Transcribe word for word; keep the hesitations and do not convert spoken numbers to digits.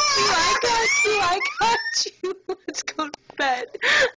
you, I got you, I got you. Let's go to bed.